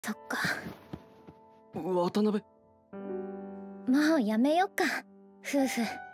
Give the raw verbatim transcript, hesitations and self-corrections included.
そっか。 渡辺。 もうやめよっか夫婦。